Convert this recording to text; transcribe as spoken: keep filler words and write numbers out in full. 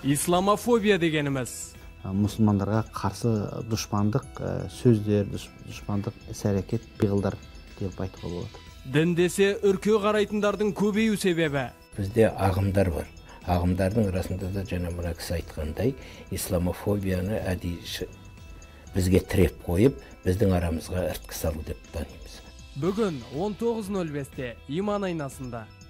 Исламофобия дегенimiz мусулмандарга каршы душмандык сөздөр, душмандык іс-әрекет пыйгылдар деп айтуга болот. Дін десе үркө карайтындардын көбею себеби. Бізде ағымдар бар. Ағымдардың арасында да жана мына кісі айтқандай, исламофобияны әдейі бізге тіреп қойып, біздің арамызға ірткі салу деп танимыз. Бүгін он тогуз нөл беште Иман айнасында